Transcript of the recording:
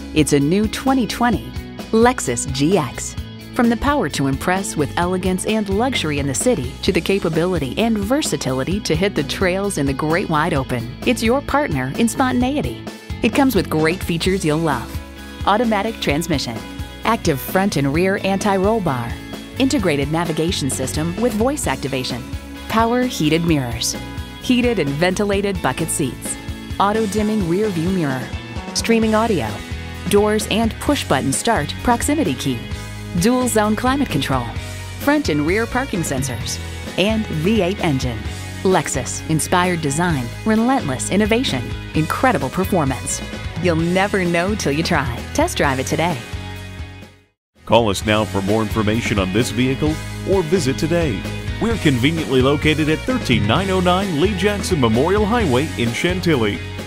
It's a new 2020 Lexus GX. From the power to impress with elegance and luxury in the city to the capability and versatility to hit the trails in the great wide open, it's your partner in spontaneity. It comes with great features you'll love. Automatic transmission, active front and rear anti-roll bar, integrated navigation system with voice activation, power heated mirrors, heated and ventilated bucket seats, auto-dimming rear view mirror, streaming audio, doors and push-button start proximity key, dual zone climate control, front and rear parking sensors, and V8 engine. Lexus, inspired design, relentless innovation, incredible performance. You'll never know till you try. Test drive it today. Call us now for more information on this vehicle or visit today. We're conveniently located at 13909 Lee Jackson Memorial Highway in Chantilly.